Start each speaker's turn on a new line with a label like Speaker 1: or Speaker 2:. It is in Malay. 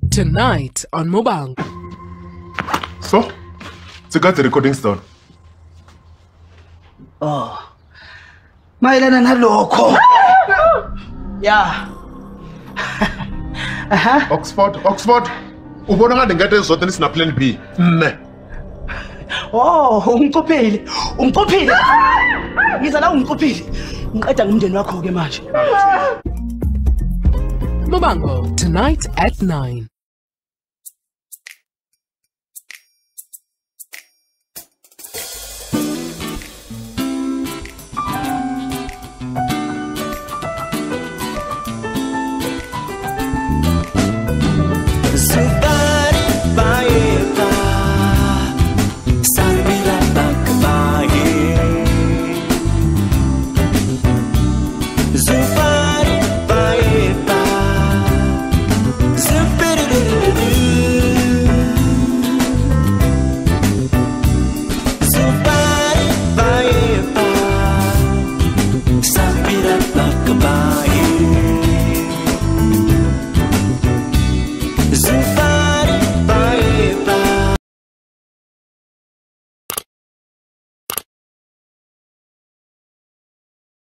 Speaker 1: Tonight on MUVHANGO.
Speaker 2: So, got the recordings done.
Speaker 3: Oh. Mayelana nalokho. Yeah.
Speaker 2: Oxford. Ubona ngathi ngeke izodwa nisina plan B.
Speaker 3: Oh, umqophile. Ngiza la umqophile. Ngiqeda ngumndeni wakho ke manje.
Speaker 1: MUVHANGO tonight at 9.